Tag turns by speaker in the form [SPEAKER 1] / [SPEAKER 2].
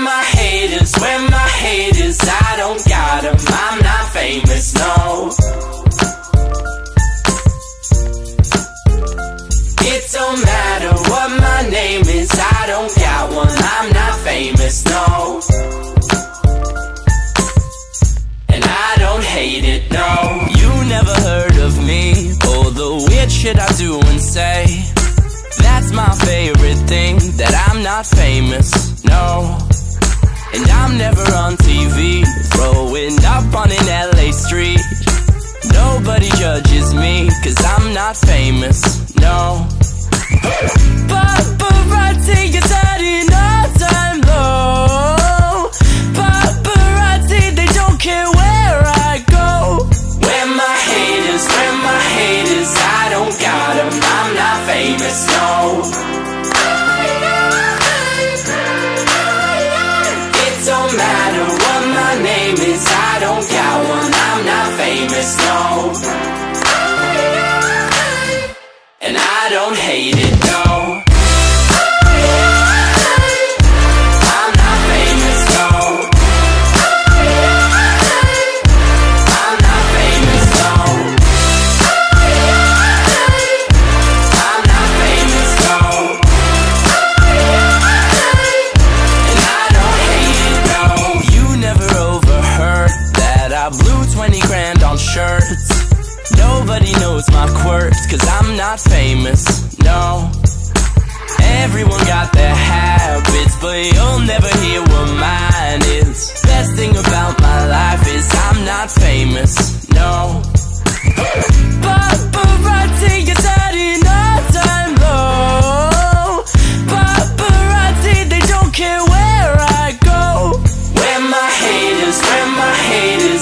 [SPEAKER 1] my haters, where my haters? I don't got them, I'm not famous, no. It don't matter what my name is, I don't got one, I'm not famous, no. And I don't hate it, no. You never heard of me, or the weird shit I do and say. That's my favorite thing, that I'm not famous, no. And I'm never on TV, throwing up on an LA street. Nobody judges me, cause I'm not famous, no. Paparazzi is at an all-time low. Paparazzi, they don't care where I go. Where my haters, I don't got them, I'm not famous, no. It don't matter what my name is, I don't got one, I'm not famous, no. And I don't hate it, no. I'm not famous, no. I'm not famous, no. I'm not famous, no. And I don't hate it, no. You never overheard that I blew 20 grand on shirts. Nobody knows my quirks, cause I'm not famous, no. Everyone got their habits, but you'll never hear what mine is. Best thing about my life is I'm not famous, no. Paparazzi is at an all-time low. Paparazzi, they don't care where I go. Where my haters,